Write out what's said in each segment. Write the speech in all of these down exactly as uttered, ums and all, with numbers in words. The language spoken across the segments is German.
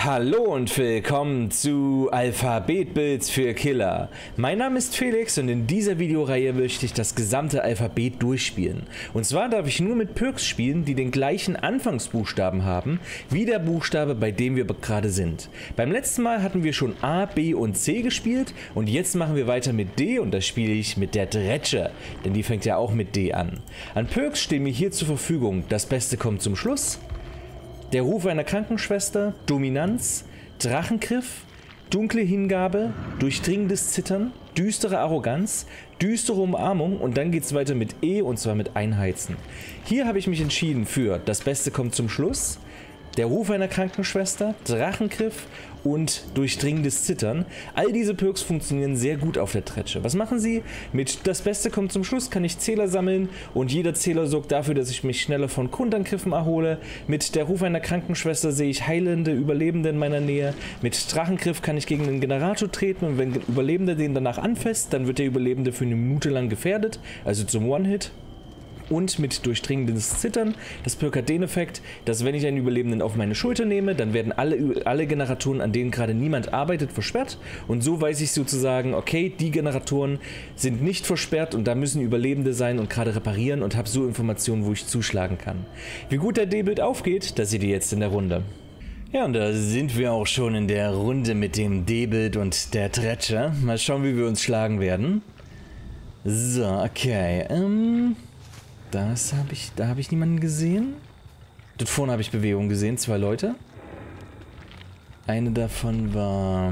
Hallo und willkommen zu Alphabet-Builds für Killer. Mein Name ist Felix und in dieser Videoreihe möchte ich das gesamte Alphabet durchspielen. Und zwar darf ich nur mit Perks spielen, die den gleichen Anfangsbuchstaben haben, wie der Buchstabe, bei dem wir gerade sind. Beim letzten Mal hatten wir schon A, B und C gespielt und jetzt machen wir weiter mit D und da spiele ich mit der Dretsche, denn die fängt ja auch mit D an. An Perks stehen mir hier zur Verfügung, das Beste kommt zum Schluss. Der Ruf einer Krankenschwester, Dominanz, Drachengriff, dunkle Hingabe, durchdringendes Zittern, düstere Arroganz, düstere Umarmung und dann geht's weiter mit E und zwar mit Einheizen. Hier habe ich mich entschieden für das Beste kommt zum Schluss, der Ruf einer Krankenschwester, Drachengriff und durchdringendes Zittern. All diese Perks funktionieren sehr gut auf der Dretsche. Was machen sie? Mit das Beste kommt zum Schluss kann ich Zähler sammeln und jeder Zähler sorgt dafür, dass ich mich schneller von Grundangriffen erhole. Mit der Ruf einer Krankenschwester sehe ich heilende Überlebende in meiner Nähe. Mit Drachengriff kann ich gegen den Generator treten und wenn Überlebender den danach anfasst, dann wird der Überlebende für eine Minute lang gefährdet, also zum One-Hit. Und mit durchdringendes Zittern, das Perk hat den Effekt, dass wenn ich einen Überlebenden auf meine Schulter nehme, dann werden alle, alle Generatoren, an denen gerade niemand arbeitet, versperrt. Und so weiß ich sozusagen, okay, die Generatoren sind nicht versperrt und da müssen Überlebende sein und gerade reparieren und habe so Informationen, wo ich zuschlagen kann. Wie gut der D-Bild aufgeht, das seht ihr jetzt in der Runde. Ja, und da sind wir auch schon in der Runde mit dem D-Bild und der Dretsche. Mal schauen, wie wir uns schlagen werden. So, okay, ähm... Das habe ich, da habe ich niemanden gesehen. Dort vorne habe ich Bewegung gesehen, zwei Leute. Eine davon war...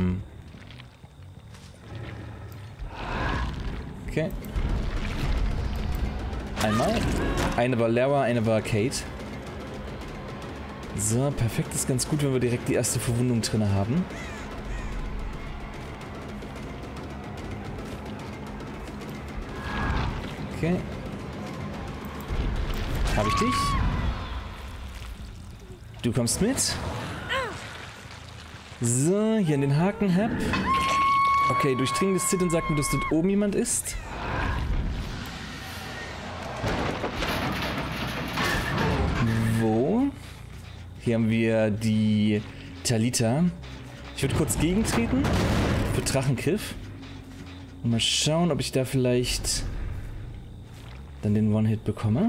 Okay. Einmal. Eine war Lara, eine war Kate. So, perfekt, ist ganz gut, wenn wir direkt die erste Verwundung drin haben. Okay. Habe ich dich? Du kommst mit. So, hier an den Haken hab. Okay, durchdringendes Zittern sagt mir, dass dort oben jemand ist. Wo? Hier haben wir die Talita. Ich würde kurz gegentreten. Für Drachengriff. Und mal schauen, ob ich da vielleicht dann den One-Hit bekomme.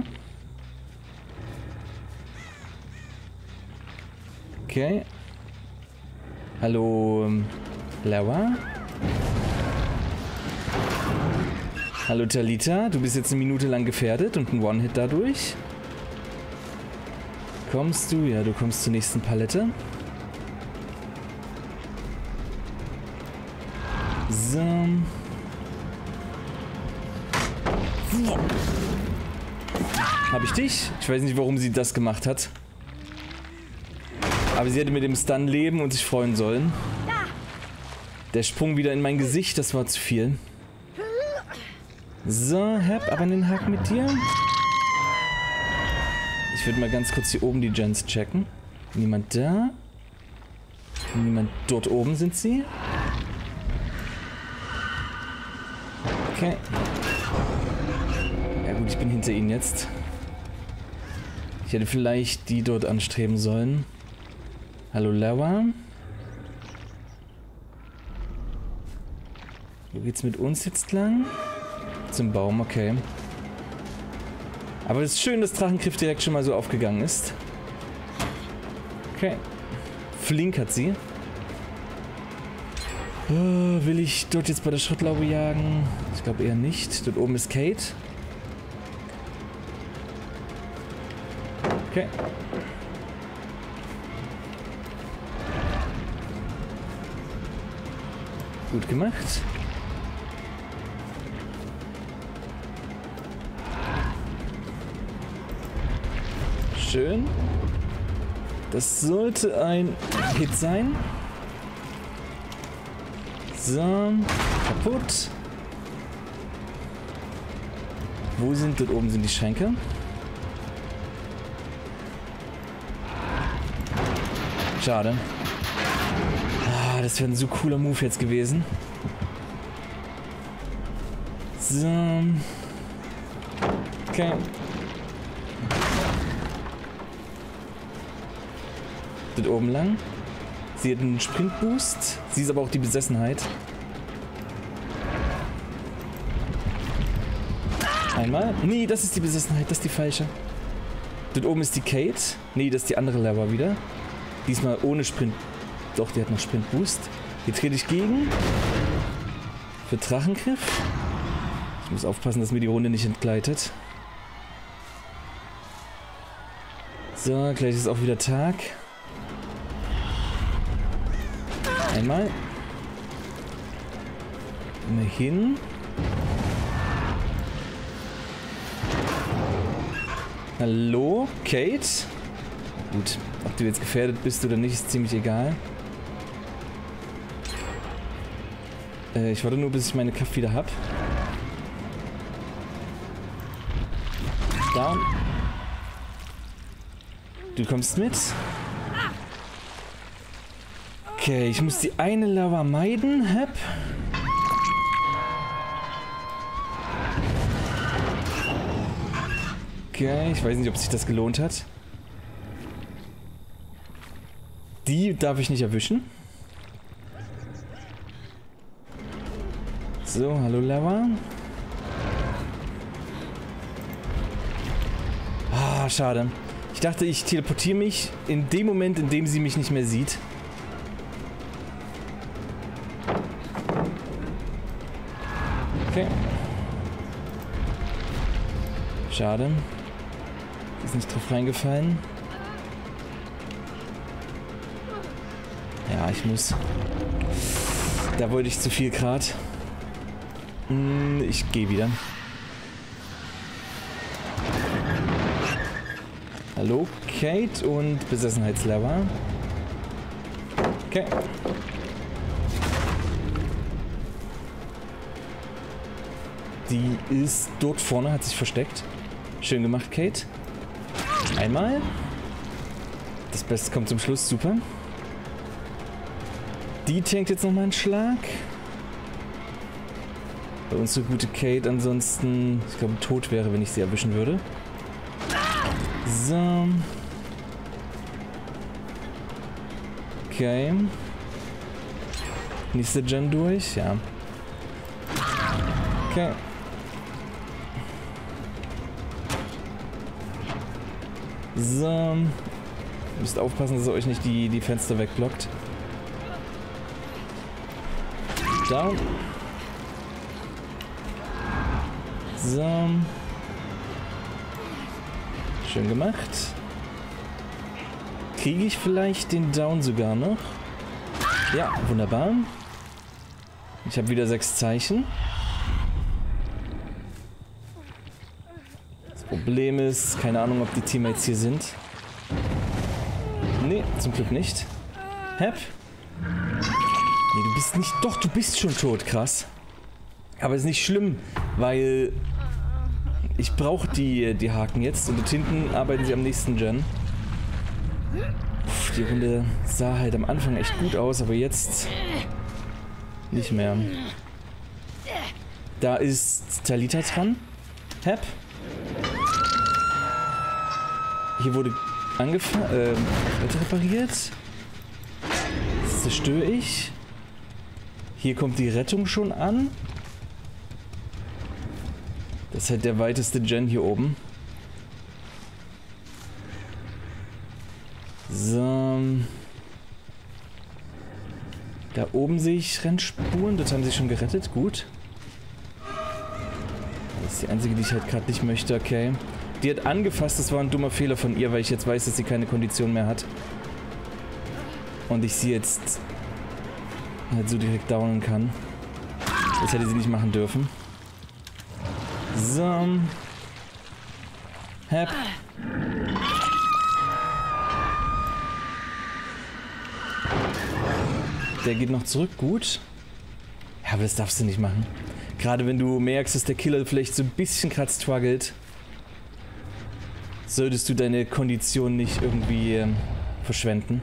Okay. Hallo, Lara. Hallo, Talita. Du bist jetzt eine Minute lang gefährdet und ein One-Hit dadurch. Kommst du? Ja, du kommst zur nächsten Palette. So. Hab ich dich? Ich weiß nicht, warum sie das gemacht hat. Aber sie hätte mit dem Stun leben und sich freuen sollen. Der Sprung wieder in mein Gesicht, das war zu viel. So, hab aber den Haken mit dir. Ich würde mal ganz kurz hier oben die Gens checken. Niemand da. Niemand dort oben sind sie. Okay. Ja gut, ich bin hinter ihnen jetzt. Ich hätte vielleicht die dort anstreben sollen. Hallo Lara. Wo geht's mit uns jetzt lang? Zum Baum, okay. Aber es ist schön, dass Drachengriff direkt schon mal so aufgegangen ist. Okay. Flink hat sie. Oh, will ich dort jetzt bei der Schrottlaube jagen? Ich glaube eher nicht. Dort oben ist Kate. Okay. Gut gemacht. Schön. Das sollte ein Hit sein. So. Kaputt. Wo sind dort oben sind die Schränke? Schade. Das wäre ein so cooler Move jetzt gewesen. So. Okay. Dort oben lang. Sie hat einen Sprintboost. Sie ist aber auch die Besessenheit. Einmal. Nee, das ist die Besessenheit. Das ist die falsche. Dort oben ist die Kate. Nee, das ist die andere Lava wieder. Diesmal ohne Sprint. Doch, die hat noch Sprintboost. Hier trete ich gegen. Für Drachengriff. Ich muss aufpassen, dass mir die Runde nicht entgleitet. So, gleich ist auch wieder Tag. Einmal. Immerhin. Hallo, Kate? Gut, ob du jetzt gefährdet bist oder nicht, ist ziemlich egal. Äh, ich warte nur, bis ich meine Kraft wieder hab. Down. Du kommst mit. Okay, ich muss die eine Lava meiden. Hep. Okay, ich weiß nicht, ob sich das gelohnt hat. Die darf ich nicht erwischen. So, hallo Lava. Ah, schade. Ich dachte, ich teleportiere mich in dem Moment, in dem sie mich nicht mehr sieht. Okay. Schade. Ist nicht drauf reingefallen. Ja, ich muss. Da wollte ich zu viel Grad. Hm, ich gehe wieder. Hallo, Kate und Besessenheitslava. Okay. Die ist dort vorne, hat sich versteckt. Schön gemacht, Kate. Einmal. Das Beste kommt zum Schluss, super. Die tankt jetzt nochmal einen Schlag. Bei uns so gute Kate ansonsten, ich glaube, tot wäre, wenn ich sie erwischen würde. So. Okay. Nächste Gen durch, ja. Okay. So. Müsst aufpassen, dass ihr euch nicht die, die Fenster wegblockt. Down. So. Schön gemacht. Kriege ich vielleicht den Down sogar noch? Ja, wunderbar. Ich habe wieder sechs Zeichen. Das Problem ist, keine Ahnung, ob die Teammates hier sind. Nee, zum Glück nicht. Hep. Nee, du bist nicht... Doch, du bist schon tot, krass. Aber ist nicht schlimm, weil... Ich brauche die, die Haken jetzt und dort hinten arbeiten sie am nächsten Gen. Uff, die Runde sah halt am Anfang echt gut aus, aber jetzt nicht mehr. Da ist Talita dran. Hep. Hier wurde angefangen, äh, repariert. Das zerstöre ich. Hier kommt die Rettung schon an. Das ist halt der weiteste Gen hier oben. So. Da oben sehe ich Rennspuren. Das haben sie schon gerettet. Gut. Das ist die einzige, die ich halt gerade nicht möchte. Okay. Die hat angefasst. Das war ein dummer Fehler von ihr, weil ich jetzt weiß, dass sie keine Kondition mehr hat. Und ich sie jetzt halt so direkt downen kann. Das hätte sie nicht machen dürfen. So. Hep. Der geht noch zurück, gut. Ja, aber das darfst du nicht machen. Gerade wenn du merkst, dass der Killer vielleicht so ein bisschen gerade struggelt, solltest du deine Kondition nicht irgendwie äh, verschwenden.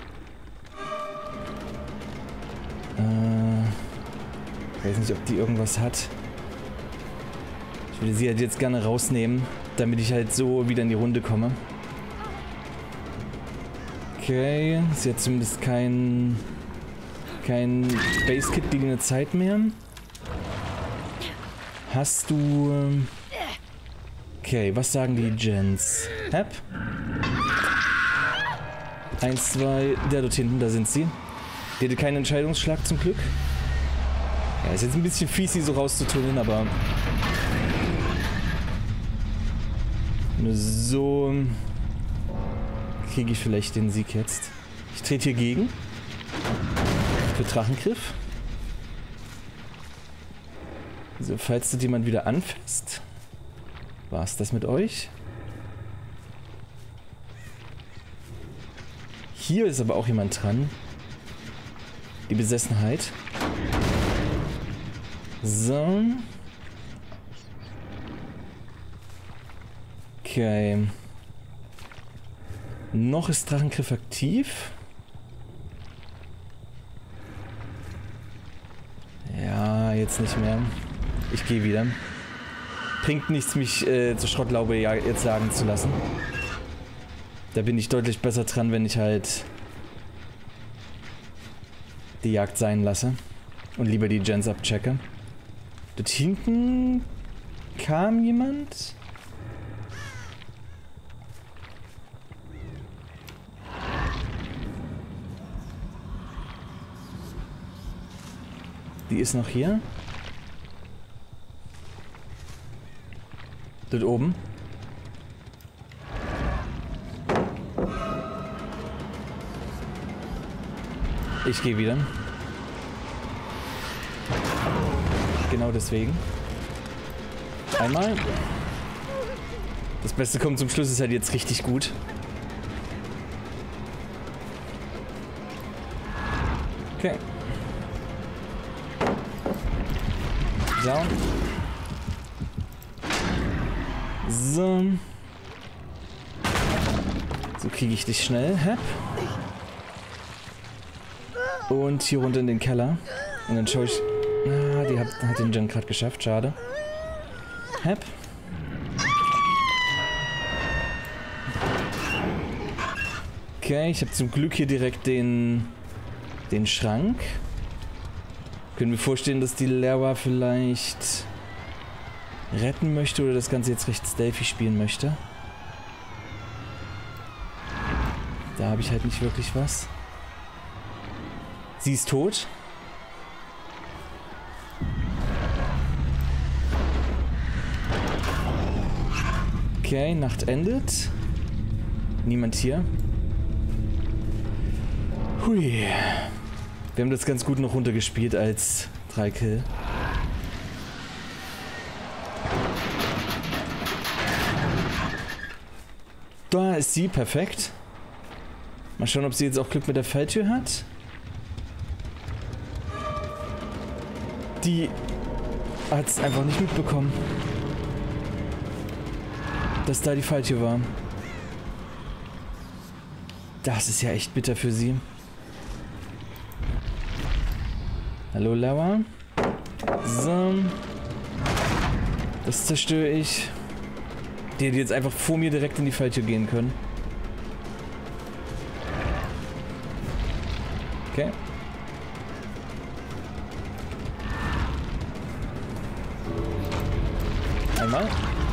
Äh, ich weiß nicht, ob die irgendwas hat. Ich würde sie halt jetzt gerne rausnehmen, damit ich halt so wieder in die Runde komme. Okay. Okay, sie hat zumindest kein... kein Base-Kit gegen eine Zeit mehr. Hast du... Okay, was sagen die Gens? Hep? Eins, zwei... Der dort hinten, da sind sie. Die hatte keinen Entscheidungsschlag zum Glück. Ja, ist jetzt ein bisschen fies, sie so rauszutunneln, aber... Nur so... kriege ich vielleicht den Sieg jetzt. Ich trete hier gegen. Für Drachengriff. So, falls dort jemand wieder anfasst. War es das mit euch? Hier ist aber auch jemand dran. Die Besessenheit. So. Okay. Noch ist Drachengriff aktiv. Ja, jetzt nicht mehr. Ich gehe wieder. Bringt nichts, mich äh, zur Schrottlaube ja, jetzt jagen zu lassen. Da bin ich deutlich besser dran, wenn ich halt die Jagd sein lasse. Und lieber die Gens abchecke. Dort hinten kam jemand. Die ist noch hier. Dort oben. Ich gehe wieder. Genau deswegen. Einmal. Das Beste kommt zum Schluss, ist halt jetzt richtig gut. Okay. So. So. So kriege ich dich schnell. Hep. Und hier runter in den Keller. Und dann schaue ich... Ah, die hat, hat den Gen gerade geschafft. Schade. Hep. Okay, ich habe zum Glück hier direkt den... den Schrank. Können wir vorstellen, dass die Lara vielleicht retten möchte oder das Ganze jetzt recht stealthy spielen möchte. Da habe ich halt nicht wirklich was. Sie ist tot. Okay, Nacht endet. Niemand hier. Hui. Wir haben das ganz gut noch runtergespielt als drei Kill. Da ist sie, perfekt. Mal schauen, ob sie jetzt auch Glück mit der Falltür hat. Die hat es einfach nicht mitbekommen, dass da die Falltür war. Das ist ja echt bitter für sie. Hallo Lara. So. Das zerstöre ich. Die hätte jetzt einfach vor mir direkt in die Falltür gehen können. Okay. Einmal.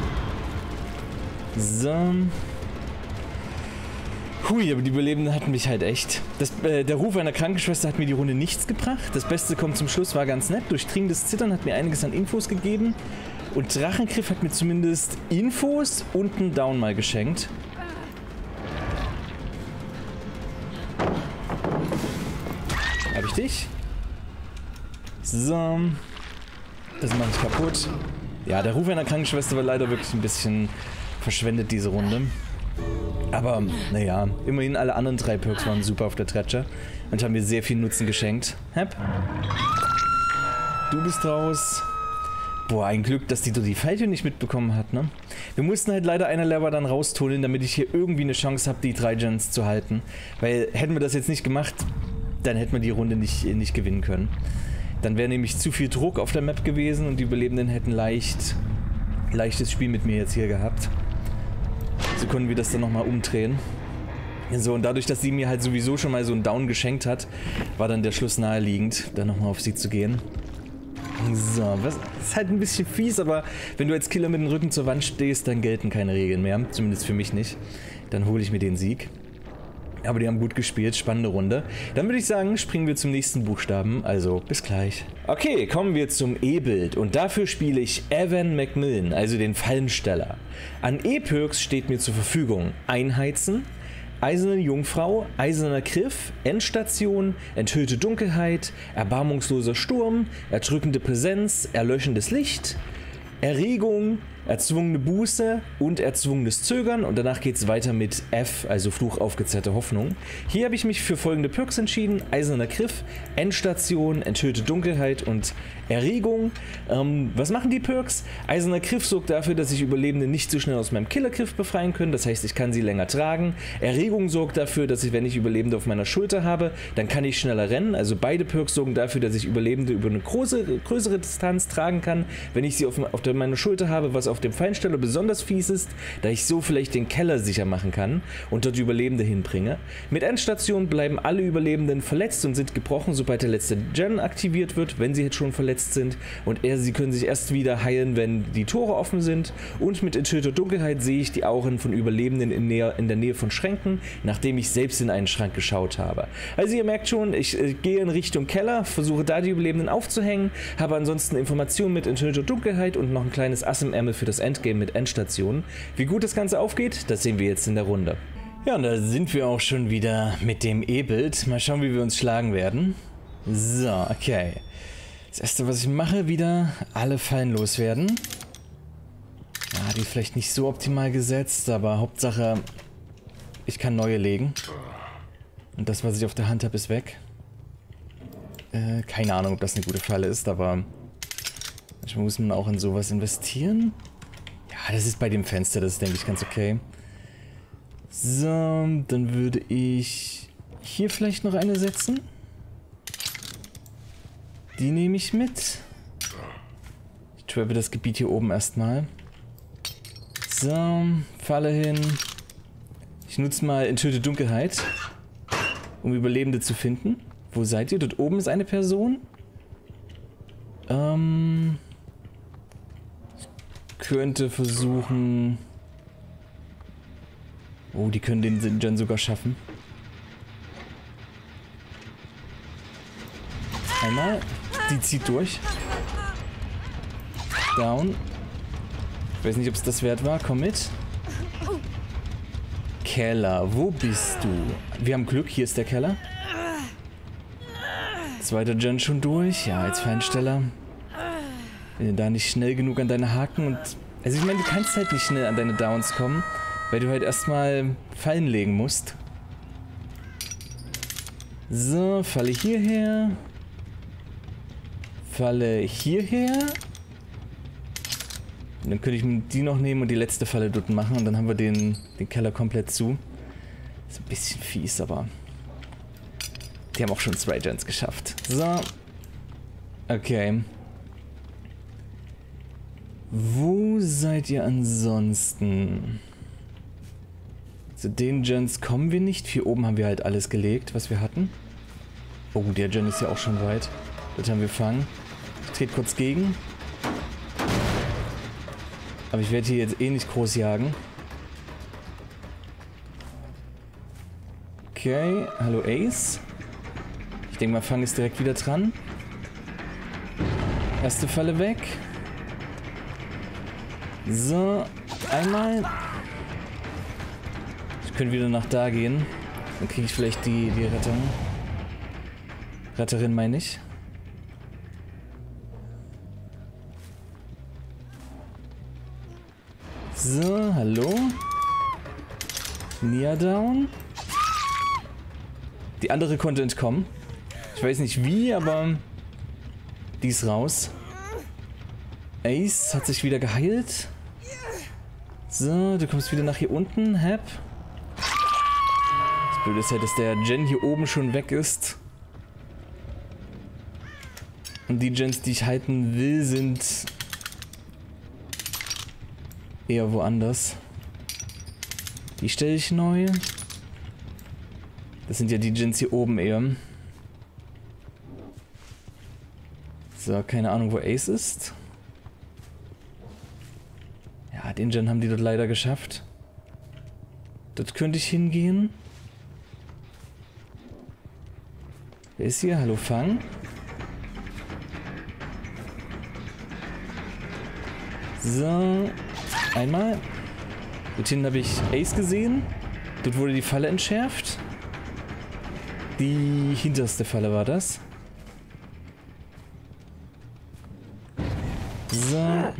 So. Hui, aber die Überlebenden hatten mich halt echt. Das, äh, der Ruf einer Krankenschwester hat mir die Runde nichts gebracht. Das Beste kommt zum Schluss, war ganz nett. Durchdringendes Zittern hat mir einiges an Infos gegeben. Und Drachengriff hat mir zumindest Infos und einen Down mal geschenkt. Hab ich dich? So. Das mache ich kaputt. Ja, der Ruf einer Krankenschwester war leider wirklich ein bisschen verschwendet diese Runde. Aber, naja, immerhin alle anderen drei Perks waren super auf der Treasure und haben mir sehr viel Nutzen geschenkt. Hep. Du bist raus. Boah, ein Glück, dass die die Falltür nicht mitbekommen hat, ne? Wir mussten halt leider eine Lever dann raustunneln, damit ich hier irgendwie eine Chance habe, die drei Gens zu halten. Weil, hätten wir das jetzt nicht gemacht, dann hätten wir die Runde nicht, nicht gewinnen können. Dann wäre nämlich zu viel Druck auf der Map gewesen und die Überlebenden hätten leicht, leichtes Spiel mit mir jetzt hier gehabt. So können wir das dann nochmal umdrehen. So, und dadurch, dass sie mir halt sowieso schon mal so einen Down geschenkt hat, war dann der Schluss naheliegend, dann nochmal auf sie zu gehen. So, was ist halt ein bisschen fies, aber wenn du als Killer mit dem Rücken zur Wand stehst, dann gelten keine Regeln mehr. Zumindest für mich nicht. Dann hole ich mir den Sieg. Aber die haben gut gespielt, spannende Runde. Dann würde ich sagen, springen wir zum nächsten Buchstaben, also bis gleich. Okay, kommen wir zum E-Bild und dafür spiele ich Evan McMillan, also den Fallensteller. An E-Perks steht mir zur Verfügung Einheizen, Eiserne Jungfrau, Eiserner Griff, Endstation, Enthüllte Dunkelheit, Erbarmungsloser Sturm, Erdrückende Präsenz, Erlöschendes Licht, Erregung, Erzwungene Buße und erzwungenes Zögern und danach geht es weiter mit F, also Fluch aufgezehrte Hoffnung. Hier habe ich mich für folgende Perks entschieden: Eiserner Griff, Endstation, Enthüllte Dunkelheit und Erregung. Ähm, was machen die Perks? Eiserner Griff sorgt dafür, dass sich Überlebende nicht so schnell aus meinem Killergriff befreien können, das heißt, ich kann sie länger tragen. Erregung sorgt dafür, dass ich, wenn ich Überlebende auf meiner Schulter habe, dann kann ich schneller rennen. Also beide Perks sorgen dafür, dass ich Überlebende über eine große, größere Distanz tragen kann, wenn ich sie auf, auf der, meiner Schulter habe, was auf dem Fallensteller besonders fies ist, da ich so vielleicht den Keller sicher machen kann und dort Überlebende hinbringe. Mit Endstation bleiben alle Überlebenden verletzt und sind gebrochen, sobald der letzte Gen aktiviert wird, wenn sie jetzt schon verletzt sind, und er, sie können sich erst wieder heilen, wenn die Tore offen sind. Und mit Enthüllter Dunkelheit sehe ich die Auren von Überlebenden in, näher, in der Nähe von Schränken, nachdem ich selbst in einen Schrank geschaut habe. Also ihr merkt schon, ich äh, gehe in Richtung Keller, versuche da die Überlebenden aufzuhängen, habe ansonsten Informationen mit Enthüllter Dunkelheit und noch ein kleines Ass im Ärmel für das Endgame mit Endstation. Wie gut das Ganze aufgeht, das sehen wir jetzt in der Runde. Ja, und da sind wir auch schon wieder mit dem E-Bild. Mal schauen, wie wir uns schlagen werden. So, okay. Das erste, was ich mache, wieder alle Fallen loswerden. Ja, die vielleicht nicht so optimal gesetzt, aber Hauptsache, ich kann neue legen. Und das, was ich auf der Hand habe, ist weg. Äh, keine Ahnung, ob das eine gute Falle ist, aber manchmal muss man auch in sowas investieren. Ja, das ist bei dem Fenster, das ist, denke ich, ganz okay. So, dann würde ich hier vielleicht noch eine setzen. Die nehme ich mit. Ich trappe das Gebiet hier oben erstmal. So, Falle hin. Ich nutze mal Enthüllte Dunkelheit, um Überlebende zu finden. Wo seid ihr? Dort oben ist eine Person. Ähm... könnte versuchen... Oh, die können den Gen sogar schaffen. Einmal. Die zieht durch. Down. Ich weiß nicht, ob es das wert war. Komm mit. Keller, wo bist du? Wir haben Glück, hier ist der Keller. Zweiter Gen schon durch. Ja, als Fallensteller. Wenn du da nicht schnell genug an deine Haken und... Also ich meine, du kannst halt nicht schnell an deine Downs kommen, weil du halt erstmal Fallen legen musst. So, Falle hierher. Falle hierher. Und dann könnte ich die noch nehmen und die letzte Falle dort machen und dann haben wir den, den Keller komplett zu. Ist ein bisschen fies, aber... Die haben auch schon zwei Gens geschafft. So. Okay. Wo seid ihr ansonsten? Zu den Gens kommen wir nicht. Hier oben haben wir halt alles gelegt, was wir hatten. Oh, der Gen ist ja auch schon weit. Das haben wir fangen. Ich trete kurz gegen. Aber ich werde hier jetzt eh nicht groß jagen. Okay, hallo Ace. Ich denke mal, Fang ist direkt wieder dran. Erste Falle weg. So, einmal. Ich könnte wieder nach da gehen. Dann kriege ich vielleicht die, die Rettung. Retterin meine ich. So, hallo. Nia down. Die andere konnte entkommen. Ich weiß nicht wie, aber die ist raus. Ace hat sich wieder geheilt. So, du kommst wieder nach hier unten. Hap. Das Blöde ist halt, dass der Gen hier oben schon weg ist. Und die Gens, die ich halten will, sind eher woanders. Die stelle ich neu. Das sind ja die Djinns hier oben eher. So, keine Ahnung, wo Ace ist. Ja, den Djinn haben die dort leider geschafft. Dort könnte ich hingehen. Wer ist hier? Hallo, Fang. So, einmal. Dort hinten habe ich Ace gesehen. Dort wurde die Falle entschärft. Die hinterste Falle war das. So.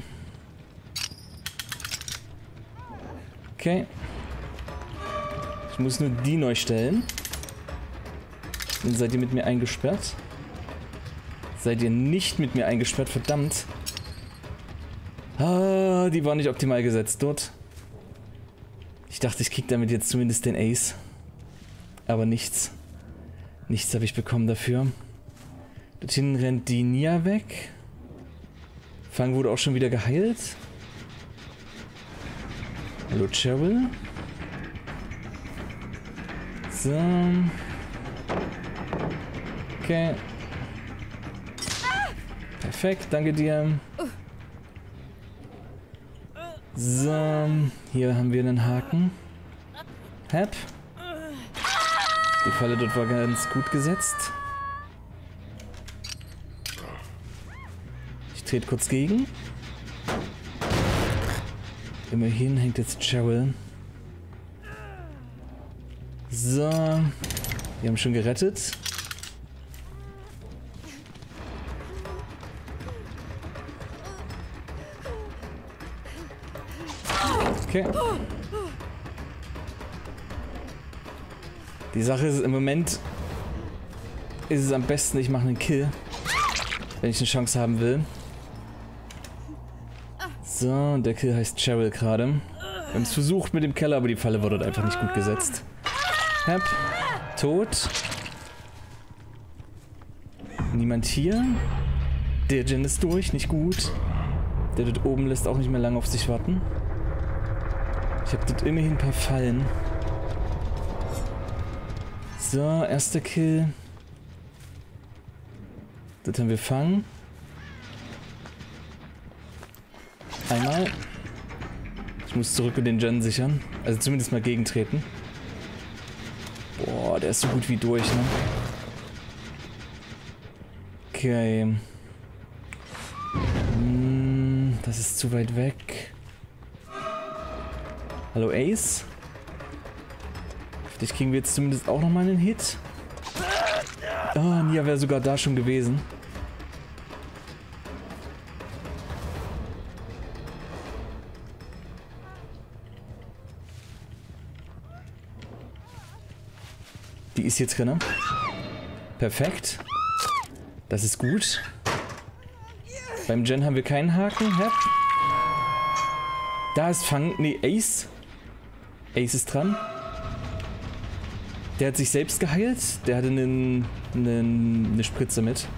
Okay. Ich muss nur die neu stellen. Dann seid ihr mit mir eingesperrt. Seid ihr nicht mit mir eingesperrt, verdammt. Ah, die war nicht optimal gesetzt dort. Ich dachte, ich krieg damit jetzt zumindest den Ace. Aber nichts. Nichts habe ich bekommen dafür. Dort hinten rennt die Nia weg. Fang wurde auch schon wieder geheilt. Hallo, Cheryl. So. Okay. Perfekt, danke dir. So, hier haben wir einen Haken. Hep. Die Falle dort war ganz gut gesetzt. Ich trete kurz gegen. Immerhin hängt jetzt Cheryl. So. Wir haben schon gerettet. Okay. Die Sache ist, im Moment ist es am besten, ich mache einen Kill, wenn ich eine Chance haben will. So, und der Kill heißt Cheryl gerade. Wir haben es versucht mit dem Keller, aber die Falle wurde einfach nicht gut gesetzt. Hep. Tot. Niemand hier. Der Djinn ist durch, nicht gut. Der dort oben lässt auch nicht mehr lange auf sich warten. Ich habe dort immerhin ein paar Fallen. So, erster Kill. Dort haben wir Fang. Einmal. Ich muss zurück und den Djinn sichern. Also zumindest mal gegentreten. Boah, der ist so gut wie durch, ne? Okay. Hm, das ist zu weit weg. Hallo Ace. Vielleicht kriegen wir jetzt zumindest auch nochmal einen Hit. Ah, Nia wäre sogar da schon gewesen. Die ist jetzt drin. Perfekt. Das ist gut. Beim Djinn haben wir keinen Haken. Hep. Da ist Fang. Nee, Ace. Ace ist dran. Der hat sich selbst geheilt. Der hatte einen, einen, eine Spritze mit.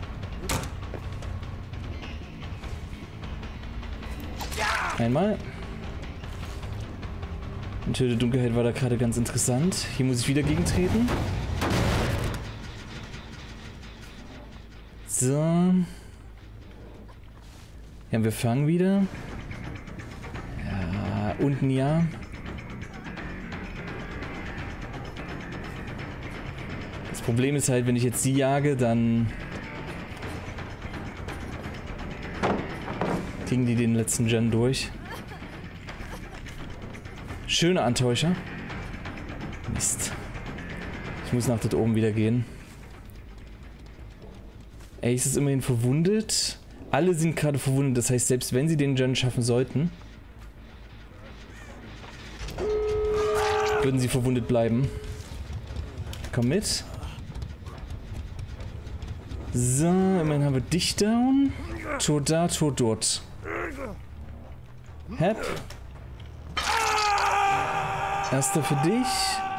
Einmal. Und Töte Dunkelheit war da gerade ganz interessant. Hier muss ich wieder gegentreten. So. Hier haben wir Fang wieder. Ja, unten ja. Das Problem ist halt, wenn ich jetzt sie jage, dann kriegen die den letzten Gen durch. Schöner Antäuscher. Mist. Ich muss nach dort oben wieder gehen. Ace ist immerhin verwundet. Alle sind gerade verwundet. Das heißt, selbst wenn sie den Gen schaffen sollten, würden sie verwundet bleiben. Komm mit. So, immerhin haben wir dich down. Tot da, tot dort. Hep. Erster für dich.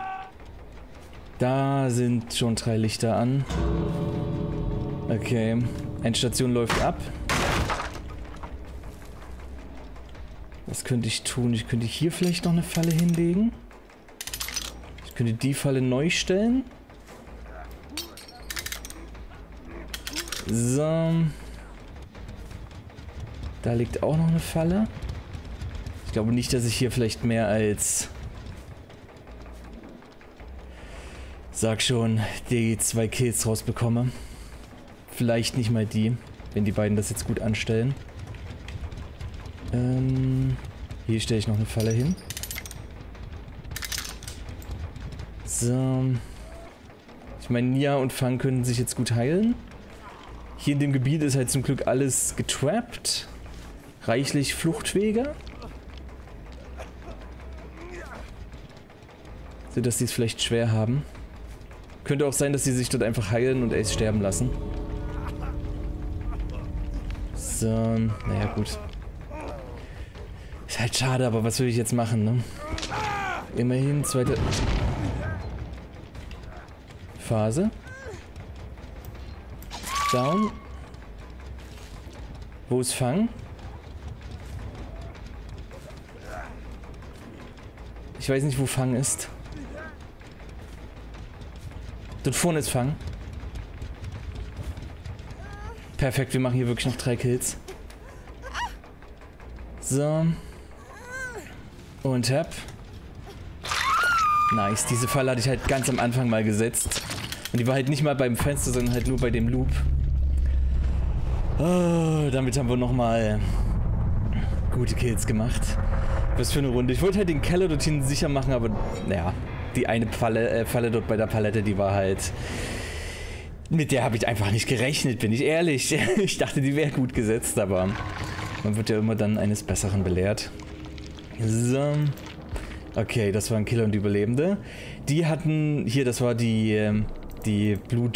Da sind schon drei Lichter an. Okay. Endstation läuft ab. Was könnte ich tun? Ich könnte hier vielleicht noch eine Falle hinlegen. Ich könnte die Falle neu stellen. So. Da liegt auch noch eine Falle. Ich glaube nicht, dass ich hier vielleicht mehr als... Sag schon, die zwei Kills rausbekomme. Vielleicht nicht mal die, wenn die beiden das jetzt gut anstellen. Ähm, hier stelle ich noch eine Falle hin. So. Ich meine, Nia und Fang können sich jetzt gut heilen. Hier in dem Gebiet ist halt zum Glück alles getrappt. Reichlich Fluchtwege. So dass sie es vielleicht schwer haben. Könnte auch sein, dass sie sich dort einfach heilen und Ace sterben lassen. So, naja gut. Ist halt schade, aber was will ich jetzt machen, ne? Immerhin zweite Phase. Down. Wo ist Fang? Ich weiß nicht, wo Fang ist. Dort vorne ist Fang. Perfekt, wir machen hier wirklich noch drei Kills. So. Und Tap. Nice, diese Falle hatte ich halt ganz am Anfang mal gesetzt. Und die war halt nicht mal beim Fenster, sondern halt nur bei dem Loop. Oh, damit haben wir nochmal gute Kills gemacht. Was für eine Runde. Ich wollte halt den Keller dort hinten sicher machen, aber naja, die eine Falle, äh, Falle dort bei der Palette, die war halt... Mit der habe ich einfach nicht gerechnet, bin ich ehrlich. Ich dachte, die wäre gut gesetzt, aber man wird ja immer dann eines Besseren belehrt. So. Okay, das waren Killer und Überlebende. Die hatten... Hier, das war die, die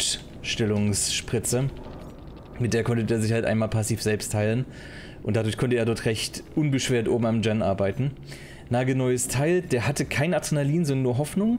Blutstillungsspritze. Mit der konnte er sich halt einmal passiv selbst heilen. Und dadurch konnte er dort recht unbeschwert oben am Gen arbeiten. Nagelneues Teil, der hatte kein Adrenalin, sondern nur Hoffnung.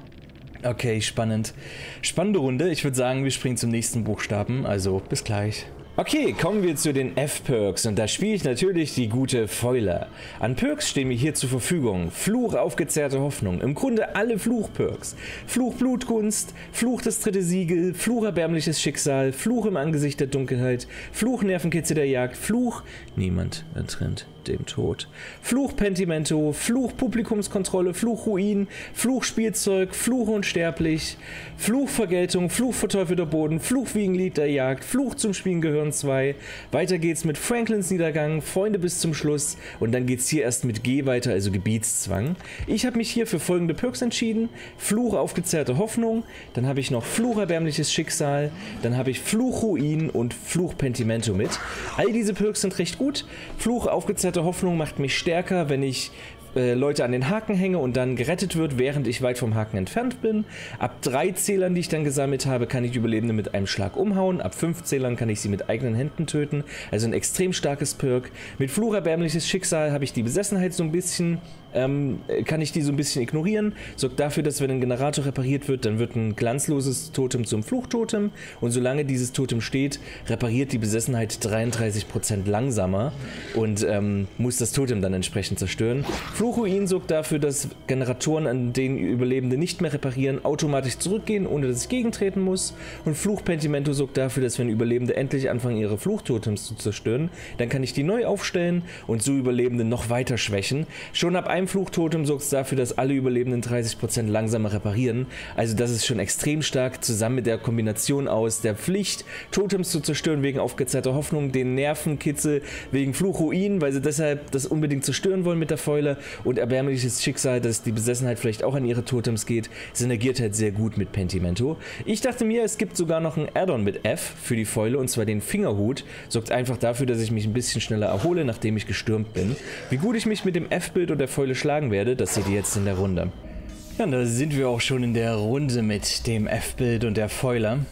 Okay, spannend. Spannende Runde. Ich würde sagen, wir springen zum nächsten Buchstaben. Also, bis gleich. Okay, kommen wir zu den F-Perks und da spiele ich natürlich die gute Fäule. An Perks stehen mir hier zur Verfügung. Fluch aufgezehrte Hoffnung, im Grunde alle Fluch-Perks. Fluch Blutgunst, Fluch das dritte Siegel, Fluch erbärmliches Schicksal, Fluch im Angesicht der Dunkelheit, Fluch Nervenkitzel der Jagd, Fluch niemand entrinnt dem Tod. Fluch Pentimento, Fluch Publikumskontrolle, Fluch Ruin, Fluch Spielzeug, Fluch unsterblich, Fluch Vergeltung, Fluch verteufelter Boden, Fluch Wiegenlied der Jagd, Fluch zum Spielen gehören zwei. Weiter geht's mit Franklins Niedergang, Freunde bis zum Schluss und dann geht's hier erst mit G weiter, also Gebietszwang. Ich habe mich hier für folgende Perks entschieden. Fluch aufgezehrte Hoffnung, dann habe ich noch Fluch erbärmliches Schicksal, dann habe ich Fluch Ruin und Fluch Pentimento mit. All diese Perks sind recht gut. Fluch aufgezehrte Hoffnung macht mich stärker, wenn ich äh, Leute an den Haken hänge und dann gerettet wird, während ich weit vom Haken entfernt bin. Ab drei Zählern, die ich dann gesammelt habe, kann ich Überlebende mit einem Schlag umhauen. Ab fünf Zählern kann ich sie mit eigenen Händen töten. Also ein extrem starkes Perk. Mit Fluch erbärmliches Schicksal habe ich die Besessenheit so ein bisschen... Ähm, kann ich die so ein bisschen ignorieren, sorgt dafür, dass wenn ein Generator repariert wird, dann wird ein glanzloses Totem zum Fluchtotem und solange dieses Totem steht, repariert die Besessenheit dreiunddreißig Prozent langsamer und ähm, muss das Totem dann entsprechend zerstören. Fluchruin sorgt dafür, dass Generatoren, an denen Überlebende nicht mehr reparieren, automatisch zurückgehen, ohne dass ich gegentreten muss und Fluchpentimento sorgt dafür, dass wenn Überlebende endlich anfangen, ihre Fluchtotems zu zerstören, dann kann ich die neu aufstellen und so Überlebende noch weiter schwächen. Schon ab einem Fluchtotem sorgt es dafür, dass alle Überlebenden dreißig Prozent langsamer reparieren. Also das ist schon extrem stark, zusammen mit der Kombination aus der Pflicht, Totems zu zerstören wegen aufgezehrter Hoffnung, den Nervenkitzel wegen Fluchruin, weil sie deshalb das unbedingt zerstören wollen mit der Fäule und erbärmliches Schicksal, dass die Besessenheit vielleicht auch an ihre Totems geht, synergiert halt sehr gut mit Pentimento. Ich dachte mir, es gibt sogar noch ein Add-on mit F für die Fäule und zwar den Fingerhut. Sorgt einfach dafür, dass ich mich ein bisschen schneller erhole, nachdem ich gestürmt bin. Wie gut ich mich mit dem F-Bild und der Fäule schlagen werde, das seht ihr jetzt in der Runde. Ja, und da sind wir auch schon in der Runde mit dem F-Bild und der Fäule.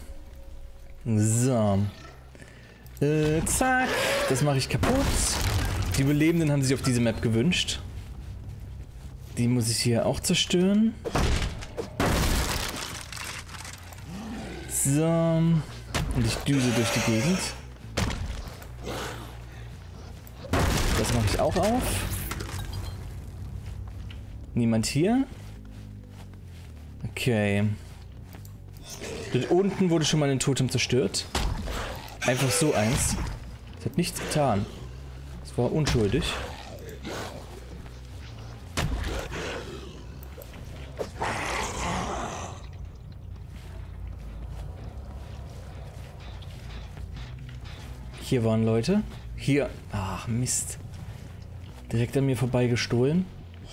So. Äh, zack. Das mache ich kaputt. Die Überlebenden haben sich auf diese Map gewünscht. Die muss ich hier auch zerstören. So. Und ich düse durch die Gegend. Das mache ich auch auf. Niemand hier. Okay. Dort unten wurde schon mal ein Totem zerstört. Einfach so eins. Das hat nichts getan. Das war unschuldig. Hier waren Leute. Hier. Ach, Mist. Direkt an mir vorbei gestohlen.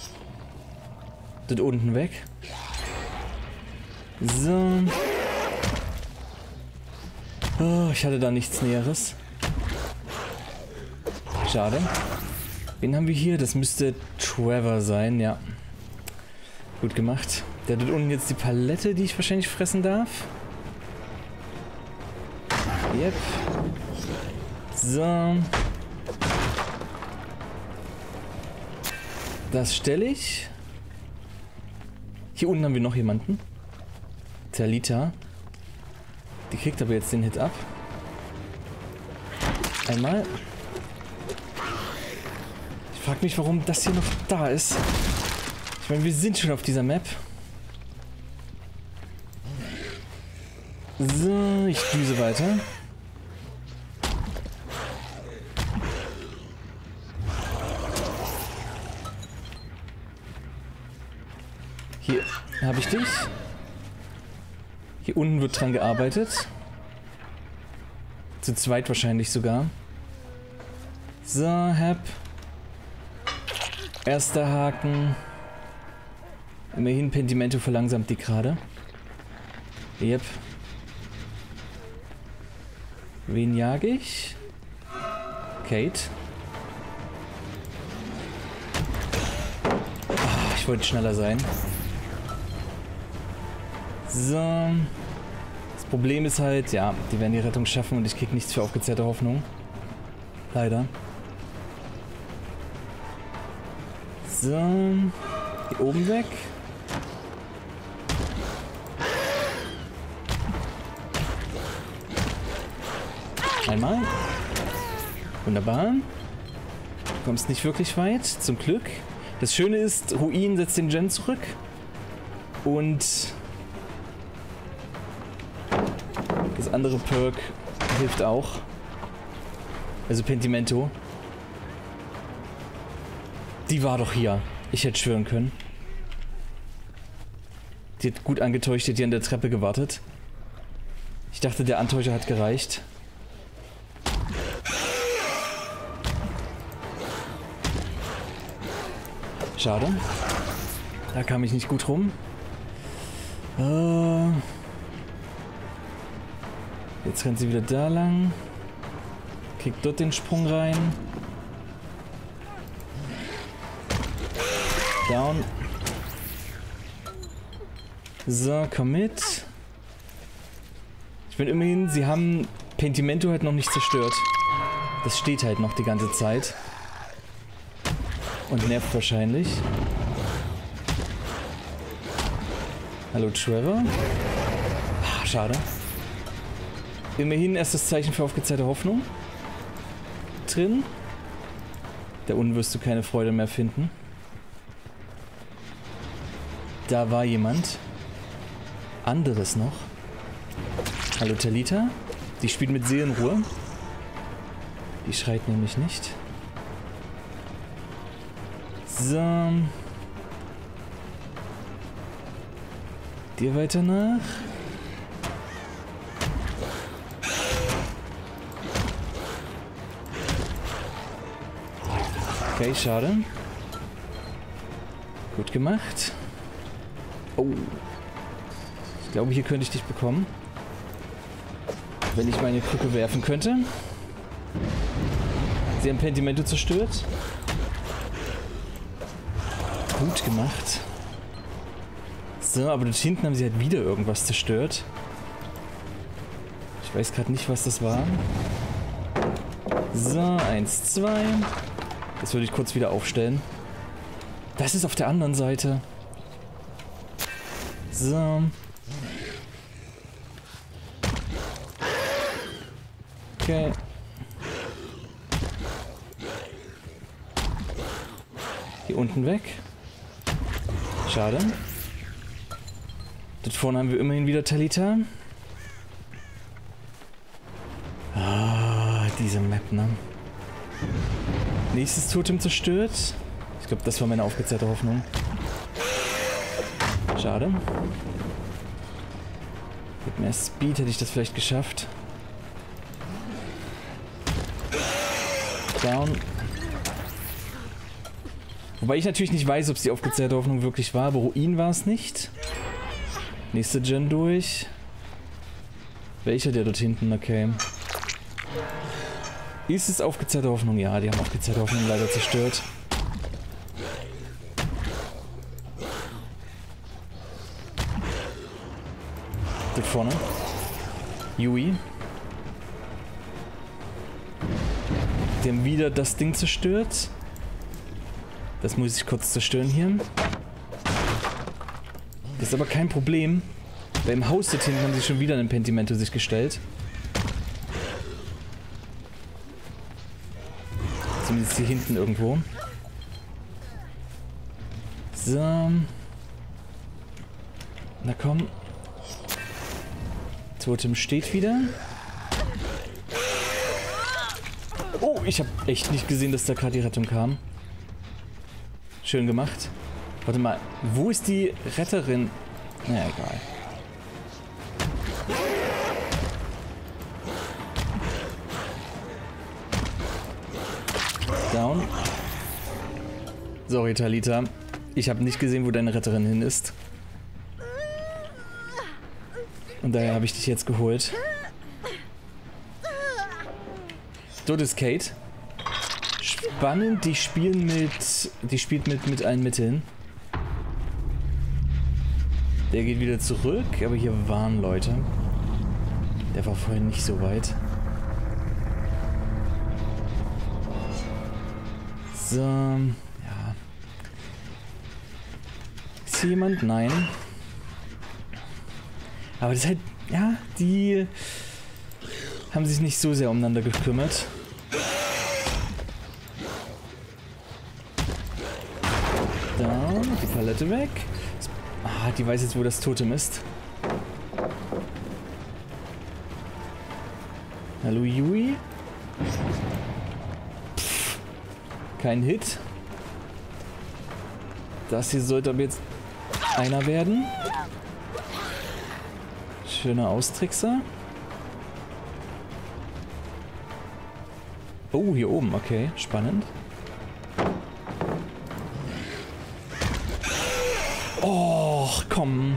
Dort unten weg. So. Oh, ich hatte da nichts Näheres. Schade. Wen haben wir hier? Das müsste Trevor sein, ja. Gut gemacht. Der hat dort unten jetzt die Palette, die ich wahrscheinlich fressen darf. Yep. So. Das stelle ich. Hier unten haben wir noch jemanden. Talita. Die kriegt aber jetzt den Hit ab. Einmal. Ich frage mich, warum das hier noch da ist. Ich meine, wir sind schon auf dieser Map. So, ich düse weiter. Hier habe ich dich. Hier unten wird dran gearbeitet. Zu zweit wahrscheinlich sogar. So, hab. Erster Haken. Immerhin Pentimento verlangsamt die gerade. Yep. Wen jage ich? Kate. Ah, ich wollte schneller sein. So. Das Problem ist halt, ja, die werden die Rettung schaffen und ich krieg nichts für aufgezehrte Hoffnung. Leider. So. Hier oben weg. Einmal. Wunderbar. Du kommst nicht wirklich weit, zum Glück. Das Schöne ist, Ruin setzt den Gen zurück. Und das andere Perk hilft auch. Also Pentimento. Die war doch hier. Ich hätte schwören können. Die hat gut angetäuscht, die hat hier an der Treppe gewartet. Ich dachte, der Antäuscher hat gereicht. Schade. Da kam ich nicht gut rum. Uh, jetzt rennt sie wieder da lang. Kriegt dort den Sprung rein. Down. So, komm mit. Ich bin immerhin, sie haben Pentimento halt noch nicht zerstört. Das steht halt noch die ganze Zeit. Und nervt wahrscheinlich. Hallo Trevor. Ah, schade. Immerhin erstes Zeichen für aufgezehrte Hoffnung. Drin. Da unten wirst du keine Freude mehr finden. Da war jemand. Anderes noch. Hallo Talita. Die spielt mit Seelenruhe. Die schreit nämlich nicht. So. Dir weiter nach. Okay, schade. Gut gemacht. Oh. Ich glaube, hier könnte ich dich bekommen. Wenn ich meine Krücke werfen könnte. Sie haben Pentimento zerstört. Gut gemacht. So, aber dort hinten haben sie halt wieder irgendwas zerstört. Ich weiß gerade nicht, was das war. So, eins, zwei. Das würde ich kurz wieder aufstellen. Das ist auf der anderen Seite. So. Okay. Hier unten weg. Schade. Dort vorne haben wir immerhin wieder Talita. Ah, diese Map, ne? Nächstes Totem zerstört. Ich glaube, das war meine aufgezehrte Hoffnung. Schade. Mit mehr Speed hätte ich das vielleicht geschafft. Down. Wobei ich natürlich nicht weiß, ob es die aufgezehrte Hoffnung wirklich war, aber Ruin war es nicht. Nächste Gen durch. Welcher der dort hinten? Okay. Ist es aufgezehrte Hoffnung? Ja, die haben aufgezehrte Hoffnung leider zerstört. Dort vorne. Yui. Die haben wieder das Ding zerstört. Das muss ich kurz zerstören hier. Das ist aber kein Problem. Beim Haus dort hinten haben sie schon wieder einen Pentimento sich gestellt. Zumindest hier hinten irgendwo. So. Na komm. Totem steht wieder. Oh, ich habe echt nicht gesehen, dass da gerade die Rettung kam. Schön gemacht. Warte mal, wo ist die Retterin? Naja, egal. Down. Sorry, Talita. Ich habe nicht gesehen, wo deine Retterin hin ist. Und daher habe ich dich jetzt geholt. Dort ist Kate. Spannend, die spielen mit. Die spielt mit, mit allen Mitteln. Der geht wieder zurück, aber hier waren Leute. Der war vorhin nicht so weit. So, ja. Ist hier jemand? Nein. Aber das ist halt, ja, die haben sich nicht so sehr umeinander gekümmert. Da, die Palette weg. Ah, die weiß jetzt, wo das Totem ist. Hallo, Yui. Pff, kein Hit. Das hier sollte aber jetzt einer werden. Schöner Austrickser. Oh, hier oben, okay, spannend. Och, komm.